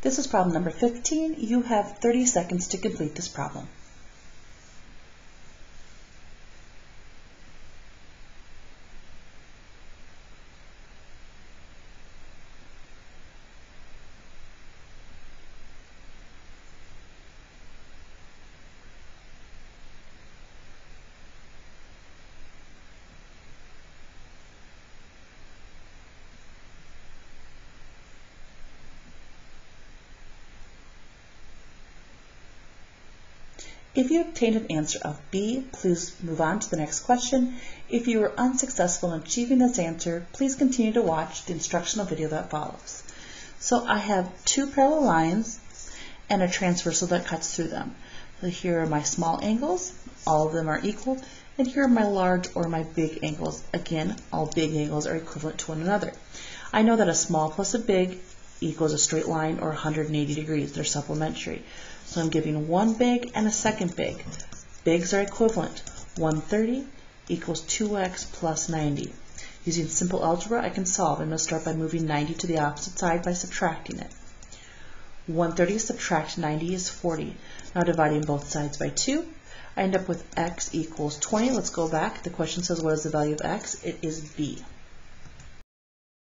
This is problem number 15. You have 30 seconds to complete this problem. If you obtained an answer of B, please move on to the next question. If you were unsuccessful in achieving this answer, please continue to watch the instructional video that follows. So I have two parallel lines and a transversal that cuts through them. So here are my small angles, all of them are equal, and here are my large or my big angles. Again, all big angles are equivalent to one another. I know that a small plus a big equals a straight line or 180 degrees. They're supplementary. So I'm giving one big and a second big. Bigs are equivalent. 130 equals 2x plus 90. Using simple algebra, I can solve. I'm going to start by moving 90 to the opposite side by subtracting it. 130 subtract 90 is 40. Now dividing both sides by 2, I end up with x equals 20. Let's go back. The question says what is the value of x? It is b.